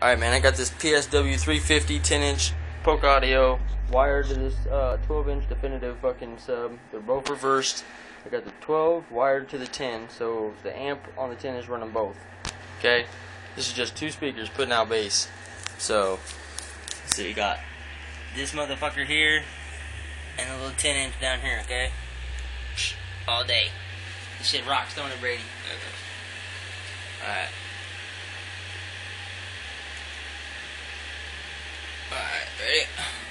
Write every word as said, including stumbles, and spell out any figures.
Alright, man, I got this P S W three fifty ten inch Polk audio wired to this uh, twelve inch definitive fucking sub. They're both reversed. I got the twelve wired to the ten, so the amp on the ten is running both. Okay? This is just two speakers putting out bass. So, so you got this motherfucker here and a little ten inch down here, okay? All day. This shit rocks, don't it, Brady? Alright. Alright, ready?